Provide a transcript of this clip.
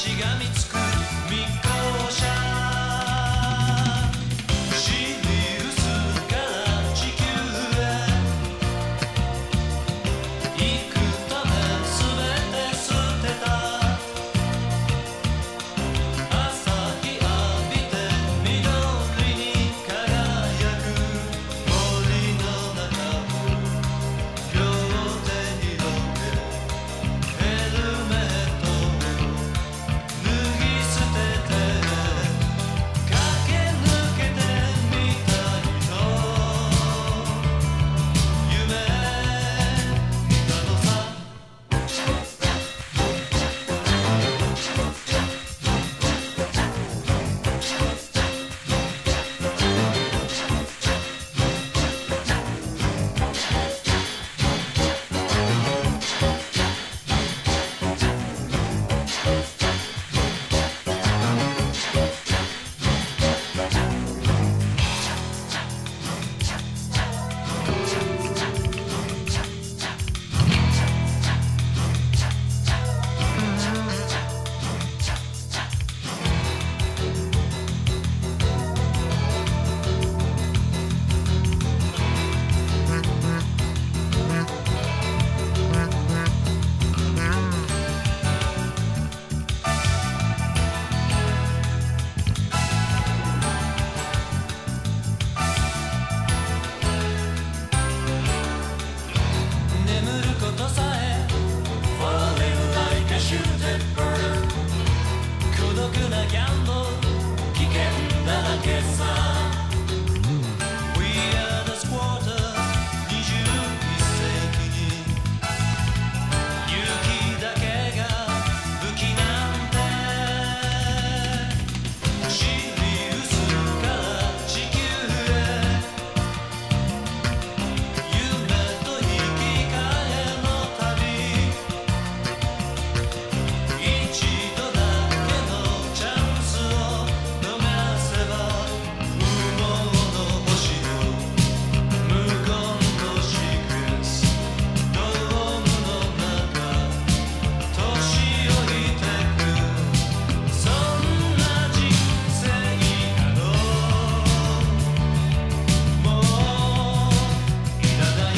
しがみつく密航車シリウスから地球へ行くため全て捨てた朝日浴びて緑に輝く森の中を両手広げヘルメットを脱ぎ捨てて駆け抜けてみたいと夢見たのさ眠ることさえ Falling like a shooting bird 孤独なギャンブル危険だらけさ We are the squatters 21世紀に勇気だけが武器なんてシリウスから地球へ夢と生き返の旅一度だけのチャンスを逃せば無謀の星を無言のシークエンスドームの中年老いてくそんな人生などもういらない